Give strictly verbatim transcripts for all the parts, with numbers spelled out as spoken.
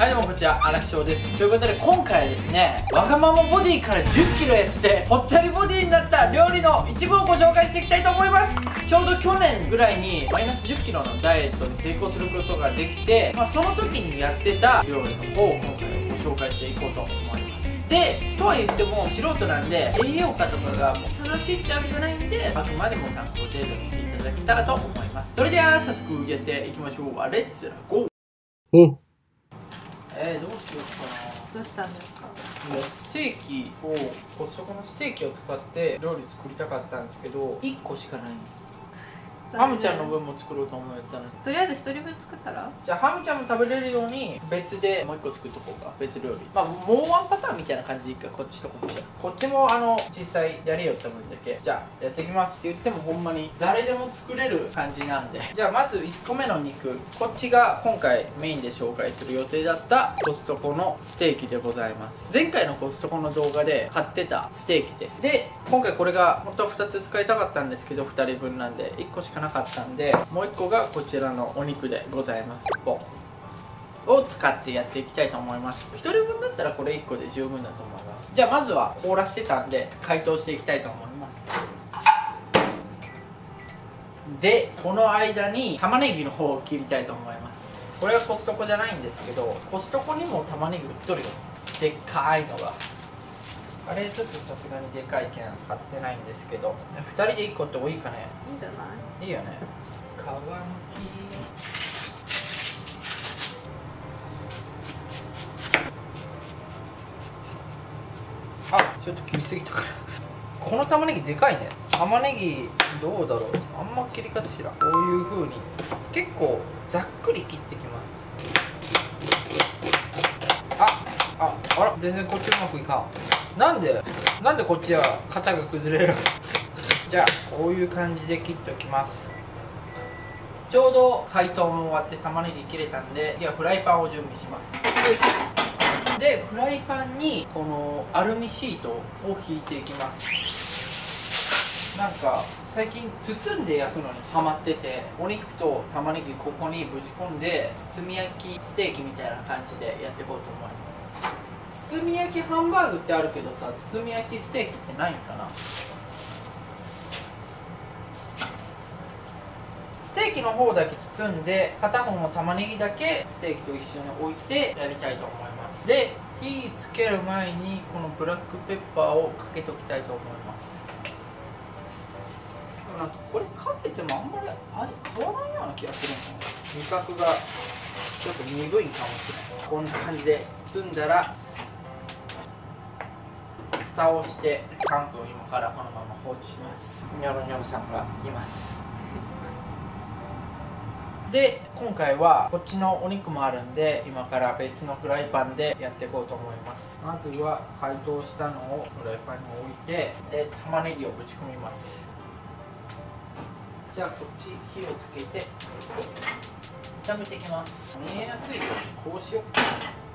はい、どうもこんにちは、荒木翔です。ということで今回はですね、わがままボディからじゅっキロ痩せてぽっちゃりボディになった料理の一部をご紹介していきたいと思います。ちょうど去年ぐらいにマイナスじゅっキロのダイエットに成功することができて、まあ、その時にやってた料理の方を今回ご紹介していこうと思います。で、とは言っても素人なんで栄養価とかがもう正しいってわけじゃないんで、あくまでも参考程度にしていただけたらと思います。それでは早速やっていきましょう。レッツラゴー。 おえー、どうしようかな。 どうしたんですか？ いや、ステーキをコストコのステーキを使って料理作りたかったんですけどいっこしかないの。ハムちゃんの分も作ろうと思うやったのに、 とりあえず一人分作ったら？ じゃあハムちゃんも食べれるように別でもういっこ作っとこうか。別料理、まあもうワンパターンみたいな感じでいいか。こっちとこっちこっちもあの実際やりよった分だけじゃあやっていきますって言ってもほんまに誰でも作れる感じなんで、じゃあまずいっこめの肉、こっちが今回メインで紹介する予定だったコストコのステーキでございます。前回のコストコの動画で買ってたステーキです。で、今回これが本当はふたつ使いたかったんですけどふたりぶんなんでいっこしかなかったんで、もういっこがこちらのお肉でございます。ボンを使ってやっていきたいと思います。ひとりぶんだったらこれいっこで十分だと思います。じゃあまずは凍らしてたんで解凍していきたいと思います。で、この間に玉ねぎの方を切りたいと思います。これはコストコじゃないんですけど、コストコにも玉ねぎ売っとるよ、でっかいのが。あれちょっとさすがにでかいけん買ってないんですけど、ふたりでいっこって多いかね。 いいんじゃない？ いいよね。皮むき。あ、ちょっと切りすぎたからこの玉ねぎでかいね。玉ねぎどうだろう、あんま切り方知らん。こういう風に結構ざっくり切ってきます。あああら、全然こっちうまくいかん。なんでなんでこっちは型が崩れるじゃあこういう感じで切っておきます。ちょうど解凍も終わって玉ねぎ切れたんで、ではフライパンを準備します。で、フライパンにこのアルミシートを引いていきます。なんか最近包んで焼くのにハマってて、お肉と玉ねぎここにぶち込んで包み焼きステーキみたいな感じでやっていこうと思います。包み焼きハンバーグってあるけどさ、包み焼きステーキってないんかな。ステーキの方だけ包んで片方の玉ねぎだけステーキと一緒に置いてやりたいと思います。で、火つける前にこのブラックペッパーをかけておきたいと思います。なんかこれかけてもあんまり味変わらないような気がするんだね。味覚がちょっと鈍いかもしれない。こんな感じで包んだら蓋をしてさんぷん今からこのまま放置します。ニョロニョロさんがいます。で、今回はこっちのお肉もあるんで今から別のフライパンでやっていこうと思います。まずは解凍したのをフライパンに置いて、で玉ねぎをぶち込みます。じゃあこっち火をつけて炒めていきます。見えやすいようにこうしようか。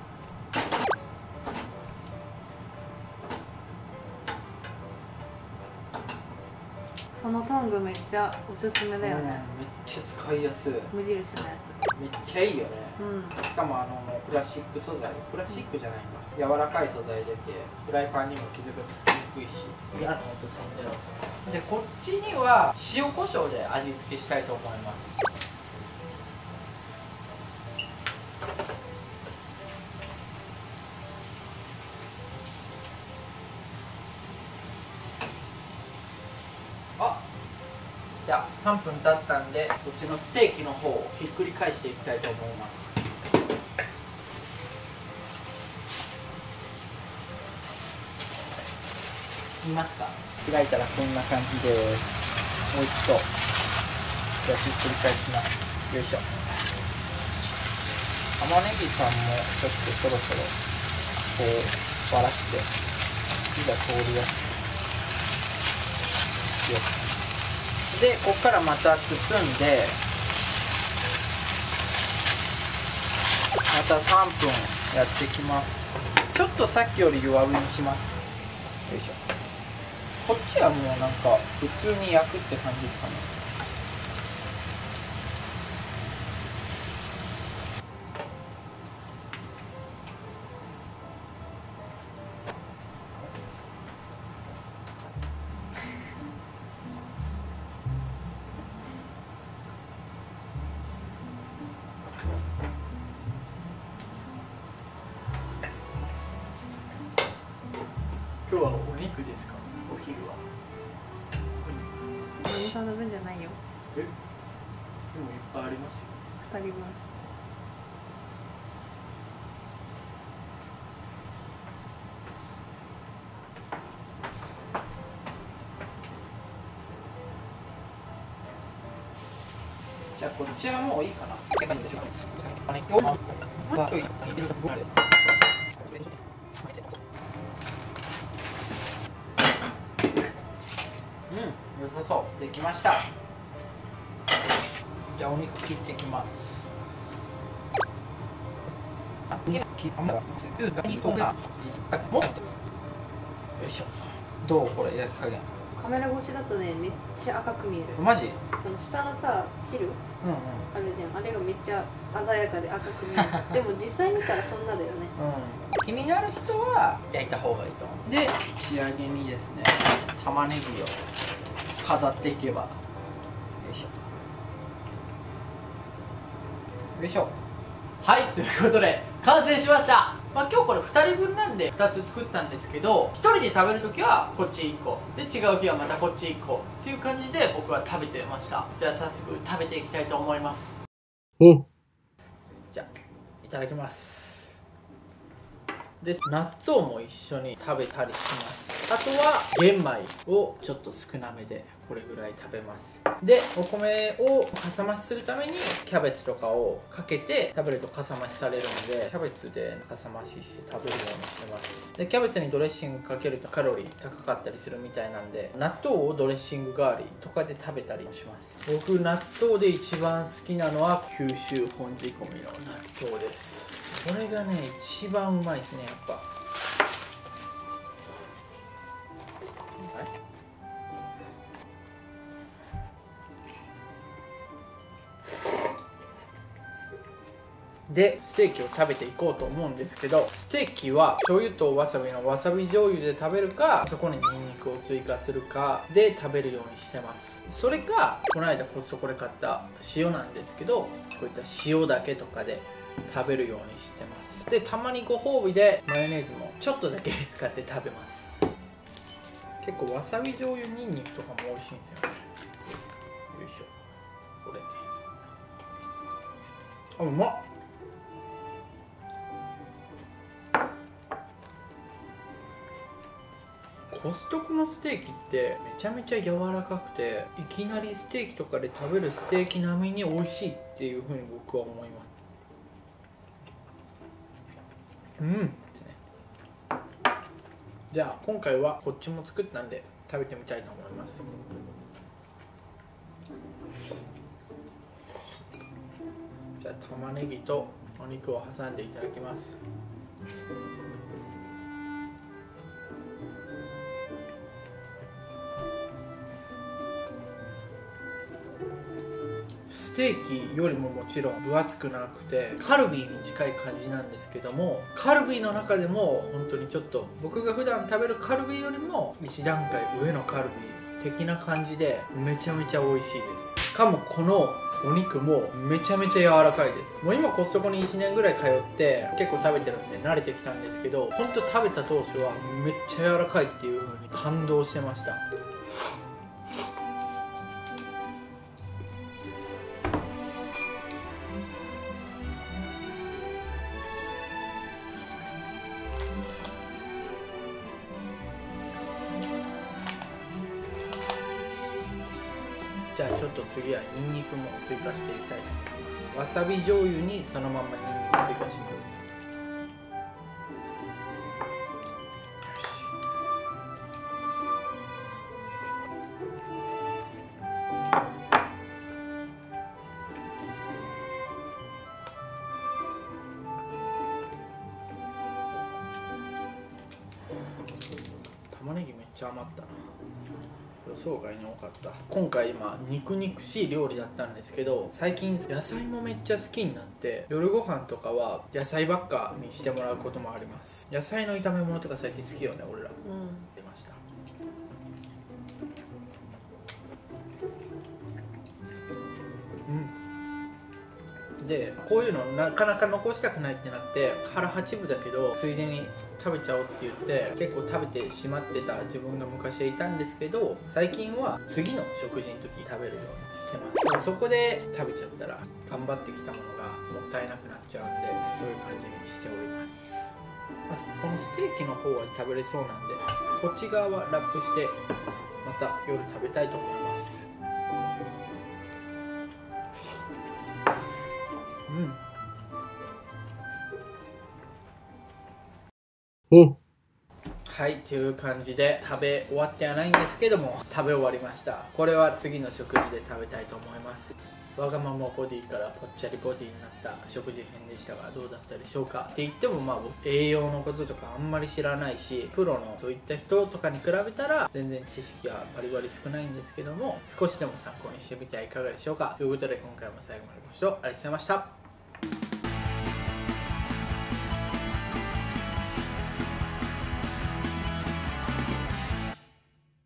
そのトングめっちゃおすすめだよね。 めっちゃ使いやすい。 無印のやめっちゃいいよね。 つ。うん。 しかもあのプラスチック素材、プラスチックじゃないか、柔らかい素材でけフライパンにも傷がつきにくいし、嫌な音せんでろうで、こっちには塩コショウで味付けしたいと思います。あ、じゃあさんぷん経ったんでこっちのステーキの方をひっくり返していきたいと思います。見ますか？開いたらこんな感じです。美味しそう。じゃあひっくり返します。よいしょ。玉ねぎさんもちょっとそろそろこうばらして火が通りやすくよく。で、ここからまた包んでまたさんぷんやっていきます。ちょっとさっきより弱火にします。よいしょ。こっちはもうなんか普通に焼くって感じですかね。 今日はお肉ですか？お昼はマミさんの分じゃないよ。 え、でもいっぱいありますよ。 ふたりぶん。 じゃあこっちはもういいかな。うん、良さそう。できました。じゃあお肉切っていきます。よいしょ。どうこれ焼き加減。 カメラ越しだとね、めっちゃ赤く見える。 マジ？ その下のさ、汁うんうん。 あるじゃん。あれがめっちゃ鮮やかで赤く見える。でも実際見たらそんなだよね。 うん、気になる人は焼いた方がいいと思う。で仕上げにですね、玉ねぎを飾っていけば。よいしょよいしょ。はい、ということで完成しました。まあ、今日これふたりぶんなんでふたつ作ったんですけど、ひとりで食べるときはこっちいっこで、違う日はまたこっちいっこっていう感じで僕は食べてました。じゃあ早速食べていきたいと思います。おじゃあいただきます。で納豆も一緒に食べたりします。あとは玄米をちょっと少なめでこれぐらい食べます。でお米をかさ増しするためにキャベツとかをかけて食べるとかさ増しされるので、キャベツでかさ増しして食べるようにしてます。でキャベツにドレッシングかけるとカロリー高かったりするみたいなんで、納豆をドレッシング代わりとかで食べたりもします。僕納豆で一番好きなのは九州本仕込みの納豆です。これがね一番うまいですね、やっぱ。でステーキを食べていこうと思うんですけど、ステーキは醤油とわさびのわさび醤油で食べるか、そこにニンニクを追加するかで食べるようにしてます。それかこの間コストコで買った塩なんですけど、こういった塩だけとかで食べるようにしてます。でたまにご褒美でマヨネーズもちょっとだけ使って食べます。結構わさび醤油ニンニクとかも美味しいんですよね。よいしょ。これあ、うまっ。コストコのステーキってめちゃめちゃ柔らかくて、いきなりステーキとかで食べるステーキ並みに美味しいっていうふうに僕は思います。うんですね。じゃあ今回はこっちも作ったんで食べてみたいと思います。じゃあ玉ねぎとお肉を挟んでいただきます。ステーキよりももちろん分厚くなくてカルビーに近い感じなんですけども、カルビーの中でも本当にちょっと僕が普段食べるカルビーよりも一段階上のカルビー的な感じでめちゃめちゃ美味しいです。しかもこのお肉もめちゃめちゃ柔らかいです。もう今コストコにいちねんぐらい通って結構食べてるんで慣れてきたんですけど、本当食べた当初はめっちゃ柔らかいっていう風に感動してました。じゃあちょっと次はニンニクも追加していきたいと思います。わさび醤油にそのままニンニク追加します。よし。玉ねぎめっちゃ余ったな。予想外に多かった。今回今肉肉しい料理だったんですけど、最近野菜もめっちゃ好きになって、夜ご飯とかは野菜ばっかにしてもらうこともあります。野菜の炒め物とか最近好きよね、俺ら。うん、出ました。うん、 でこういうのなかなか残したくないってなって腹八分だけどついでに食べちゃおうって言って結構食べてしまってた自分が昔はいたんですけど、最近は次の食事の時食べるようにしてます。でもそこで食べちゃったら頑張ってきたものがもったいなくなっちゃうんで、そういう感じにしております。まあ、このステーキの方は食べれそうなんで、こっち側はラップしてまた夜食べたいと思います。うん。おはいという感じで食べ終わってはないんですけども食べ終わりました。これは次の食事で食べたいと思います。わがままボディからぽっちゃりボディになった食事編でしたがどうだったでしょうか。って言ってもまあ栄養のこととかあんまり知らないし、プロのそういった人とかに比べたら全然知識はバリバリ少ないんですけども、少しでも参考にしてみてはいかがでしょうか。ということで今回も最後までご視聴ありがとうございました。